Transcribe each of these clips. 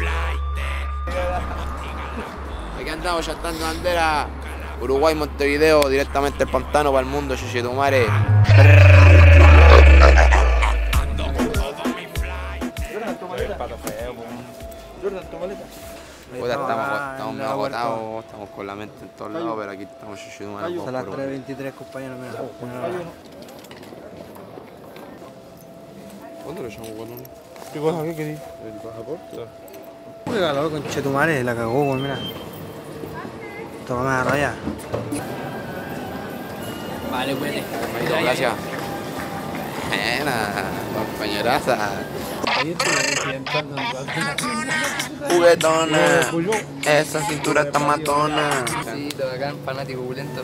Aquí andamos, ya están de bandera. Uruguay, Montevideo, directamente el pantano para el mundo, Chichetumare. Estamos medio agotados, estamos con la mente en todos lados, pero aquí estamos Chichetumare. Son las 3:23, compañeros. ¿Cuándo le llamo? ¿Qué cosa? ¿Qué querís? ¿El pasaporte? Uy, calor con Chetumare, la cagó, pues mira. Tómame la raya. Vale, pues. Gracias. Buena, compañeraza. Juguetona. Esa cintura está matona. Sí, todo acá, fanático opulento.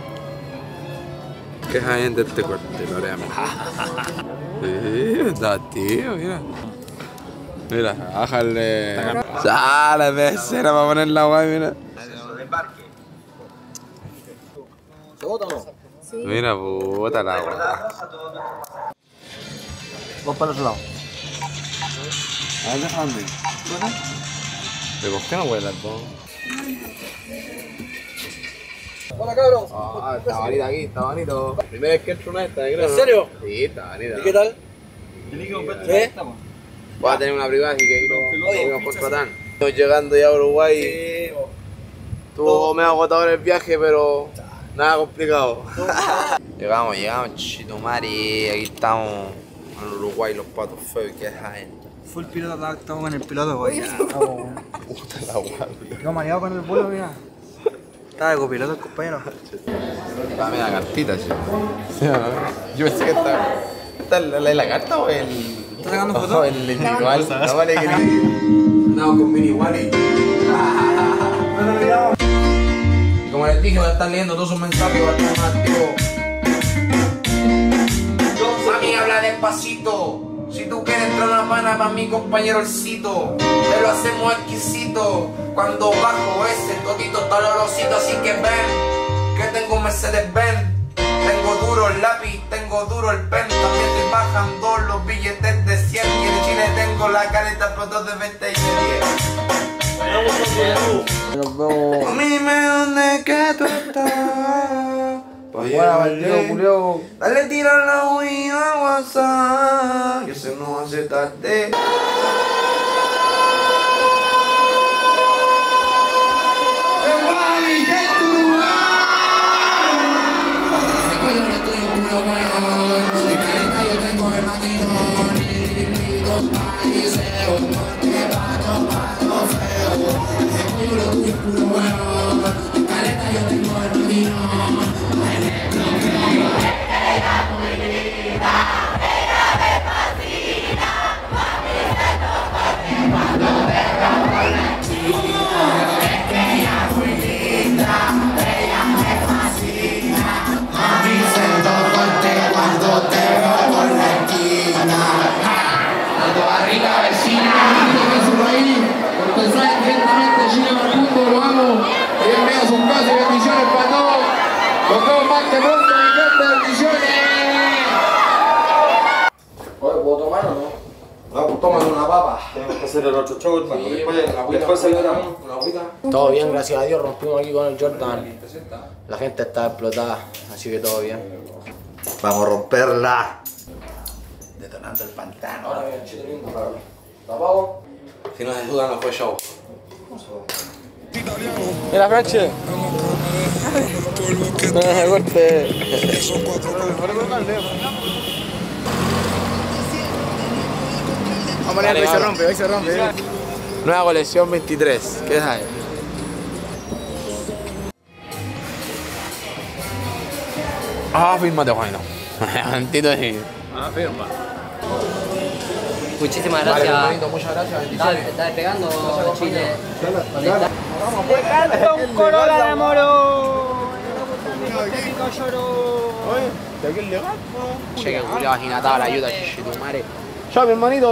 ¿Qué es ahí de este corte, Loreame? Sí, está tío, mira. Mira, bájale. Sale, becera para poner la guay, mira. ¿Se bota o no? Sí. Mira, puta la guay. Vos para el otro lado. A ver, déjame. ¿Pero por qué no huele todo? Hola, cabrón. Ah, está bonito aquí, está bonito. Primera vez que entro una esta, creo. ¿En serio? Sí, está bonito. ¿Y qué tal? ¿Sí? Voy a tener una privada, así que lo podemos contratar. Estamos llegando ya a Uruguay. Estuvo medio agotador el viaje, pero nada complicado. llegamos, Chitumari. Aquí estamos en Uruguay, los patos feos. ¿Qué es ahí? Full piloto, estamos con el piloto, güey. Puta la guay. No, mareado con el vuelo, mira. Estaba de copiloto el compañero. Está media cartita, sí. Sí, ¿no? Yo pensé que ¿Esta es la carta o el...? ¿Estás sacando fotos? El individual. No vale que... Andamos con Mini Wally. Y como les dije, voy a estar leyendo todos sus mensajes, voy a estar más activo. Mami, habla despacito. Si tú quieres entrar una pana para mi compañero el cito, te lo hacemos exquisito. Cuando bajo ese todito está olorosito, así que ven, que tengo un Mercedes-Benz. Tengo duro el lápiz, tengo duro el pen. También estoy bajando los billetes de 100. Y en Chile tengo la careta por 2 de 20 y de 10. Dime dónde que tú estás. Dale tira la huida a WhatsApp, que se nos hace tarde. Tómate una papa. Tenemos que hacer el otro show, hermano. Después se le damos una agüita. Todo bien, gracias a Dios, rompimos aquí con el Jordan. La gente está explotada, así que todo bien. Vamos a romperla. Detonando el pantano. Ahora bien, chile lindo. ¿Lo apago? Si no se duda, no fue show. Mira, Franche. No se corte. Vamos a ver, hoy se rompe. Nueva colección 23. ¿Qué es ahí? Ah, fírmate, Juanito. Antito de... Firma. Muchísimas Vale, gracias. hermanito, muchas gracias. Bendiciones. Está despegando Chile. Un Corolla de Moro. Che, que culiao aginatado la ayuda, chichitumare. ¡Chao, mi hermanito!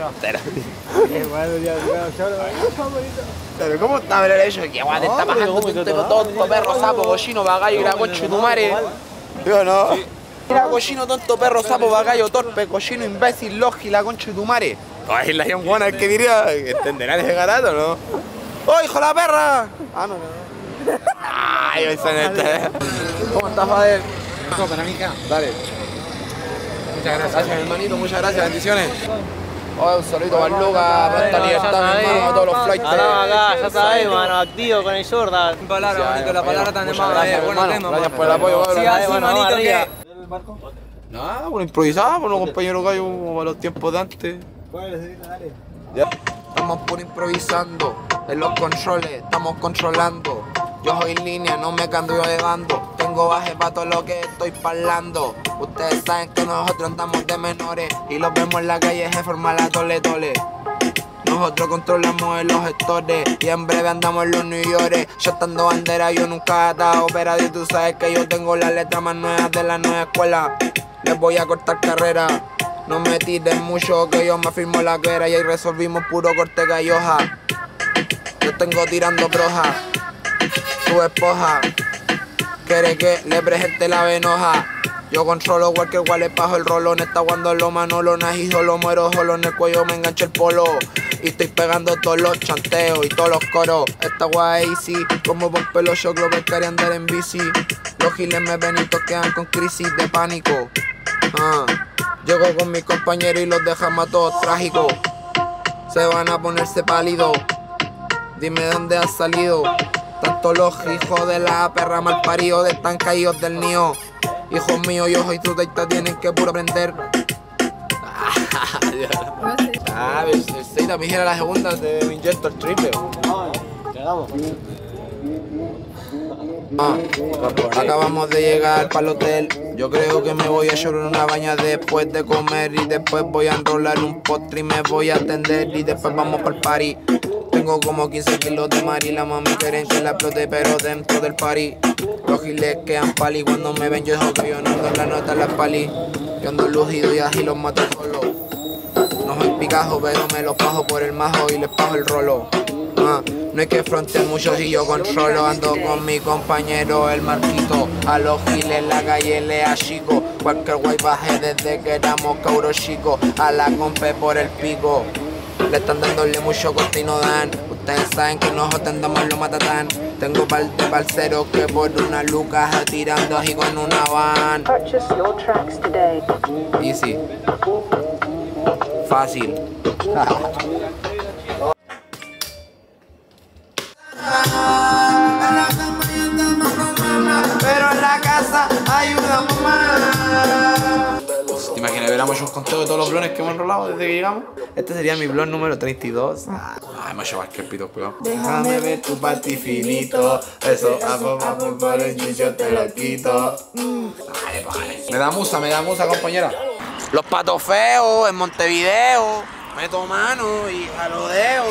Pero ¿cómo está ver eso? Que guay, está bajando tonto, perro, sapo, cochino, bagallo y la concha de tu madre. Yo no. Mira, cochino, tonto, perro, sapo, bagallo, torpe, cochino, imbécil, logi, la concha de tu madre. Ay, la buena, ¿qué diría? ¿Entenderá ese garato, no? ¡Oh, hijo de la perra! Ah, no. Ay, esa neta. ¿Cómo estás, Fadel? ¿Cómo para mí, Dale. Muchas gracias. Gracias, hermanito, muchas gracias, bendiciones. Oh, un saludito para Lucas, para esta libertad, mi hermano, a todos los flights. Acá, ya sabés, mano, activo con el Jordan. Palabra, bonito, la palabra tan de más. Gracias, Tema, gracias por el apoyo, Sí, así, manito, que... Nada, bueno, improvisado, por los compañeros gallos como para los tiempos de antes. Ya. Estamos por improvisando, en los controles, estamos controlando. Yo soy línea, no me cambio de bando. Tengo baje para todo lo que estoy parlando. Ustedes saben que nosotros andamos de menores y los vemos en la calle, se forma la tole tole. Nosotros controlamos en los gestores y en breve andamos en los New York. Yo estando bandera, yo nunca he estado operado y tú sabes que yo tengo las letras más nuevas de la nueva escuela. Les voy a cortar carrera, no me tiren mucho que yo me firmo la guerra y ahí resolvimos puro corte galloja. Yo tengo tirando broja, tu esposa quiere que le presente la venoja. Yo controlo cualquier cual es bajo el rolón. Está cuando lo manolo, nají solo muero solo. En el cuello me engancha el polo y estoy pegando todos los chanteos y todos los coros. Esta guay easy, como por pelo shock, lo que quería andar en bici. Los giles me ven y toquean con crisis de pánico. Llego con mis compañeros y los dejamos a todos trágicos. Se van a ponerse pálidos. Dime dónde has salido. Tanto los hijos de la perra mal paridos están caídos del nido. Hijos míos, yo soy tu teita, tienen que puro aprender. El también era la segunda de mi Injector triple. Acabamos de llegar para el hotel. Yo creo que me voy a llorar una baña después de comer. Y después voy a enrolar un postre y me voy a atender. Y después vamos para el party. Tengo como 15 kilos de mari. La mami quieren que la explote pero dentro del party. Los giles quedan pali cuando me ven. Yo digo que yo no ando en la nota en la pali. Yo ando lucido y así los mato solo. No soy picajo pero me los pajo por el majo y les pajo el rolo. No hay que frontear mucho si yo controlo. Ando con mi compañero el Marquito. A los giles la calle le achico. Cualquier guay baje desde que éramos cabros chicos. A la compe por el pico. Le están dándole mucho coste y no dan. Ustedes saben que nosotros andamos lo matatán. Tengo par de parceros que por una luca tirando así con una van. Easy. Fácil. Pero en la casa hay una mamá. ¿Te imaginas? Hubiéramos hecho un conteo de todos los blones que hemos enrolado desde que llegamos. Este sería mi blon número 32. Ay, me llevas que el pito, cuidado. Déjame ver tu panty finito. Eso, por el chicho te lo quito. Vale. Me da musa, compañera. Los patos feos en Montevideo. Meto mano y jalodeo.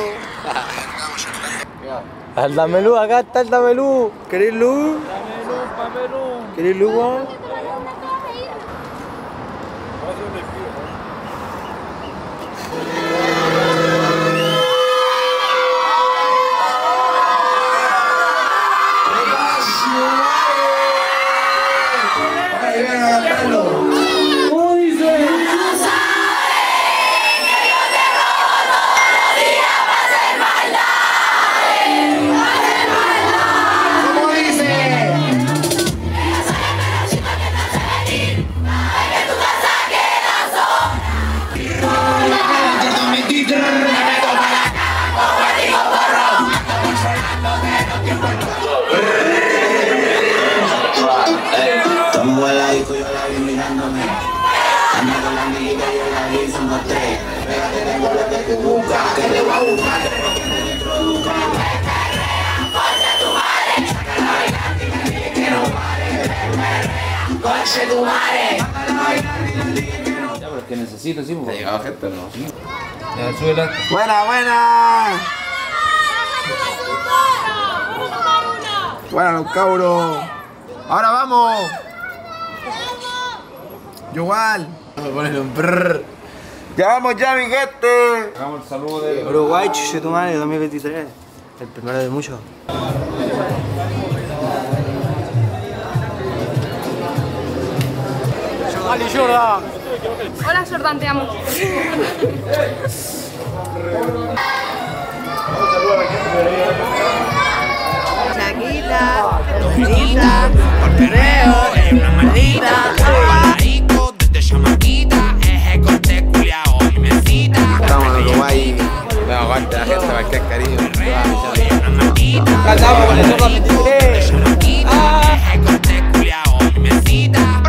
El Damelú, acá está el Damelú. ¿Querés luz? ¿Querés luz, weón? Estamos en la disco, yo la vi mirándome. Ando con la amiguita, yo la vi, somos tres. Pégate, tengo lo que tú buscas, que le voy a buscar. Conche tu madre. Ya, pero es que necesito, sí, porque... Ha llegado gente, ¿no? Sí. Ya, súbela. ¡Buena, buena! Buena, los cabros. ¡Ahora vamos! Yo igual. Vamos a ponerle un brrr. ¡Ya vamos ya, mi gente! Hagamos el saludo de... Uruguay, Chuchetumare 2023. El primero de muchos. Ali Jordan. Hola Jordan, te amo. Chaguita, Chaguita, por perreo es una maldita. Paradito desde chamaquita, eje corte culiao y mesita. Estamos en Uruguay, me aguante la gente, cualquier cariño. Cantamos con el zorro 23. Eje corte culiao y mesita.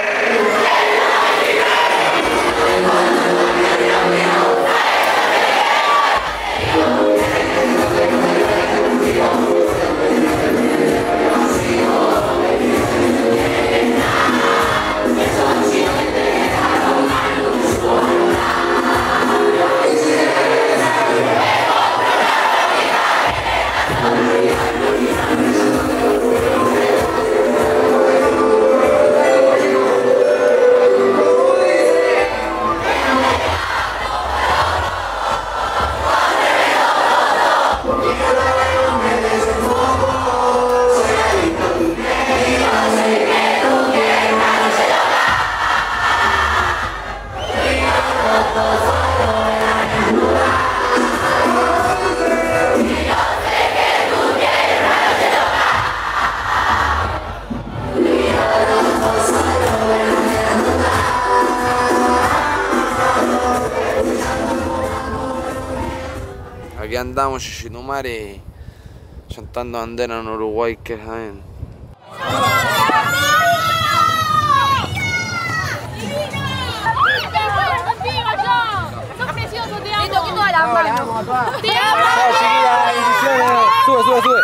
Aquí andamos, Chichitumare, sentando bandera en Uruguay, que saben. Sube.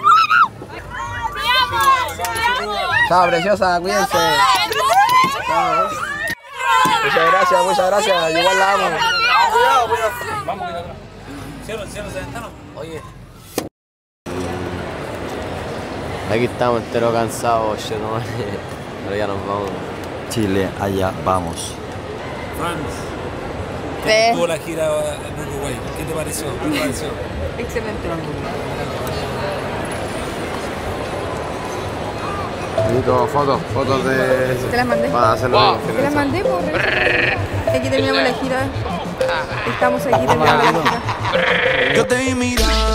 Chao, preciosa, cuídense. Chao. Muchas gracias, yo igual la amo. Vamos, cierra esa ventana. Oye. Aquí estamos enteros cansados, pero ya nos vamos. Chile, allá vamos. Franz, tuvo la gira en Uruguay. ¿Qué te pareció? Excelente. Fotos de... Te las mandé. Para hacerlo. Te las mandé por aquí terminamos la gira. Estamos aquí terminando la gira. Yo te vi mirar